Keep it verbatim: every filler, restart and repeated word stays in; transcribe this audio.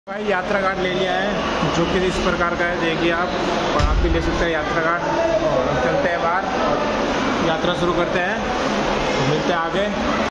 भाई यात्रा कार्ड ले लिया है जो कि इस प्रकार का है, देखिए आप, और आप भी ले सकते हैं यात्रा कार्ड। और हम चलते हैं बाहर और यात्रा शुरू करते हैं, मिलते हैं आगे।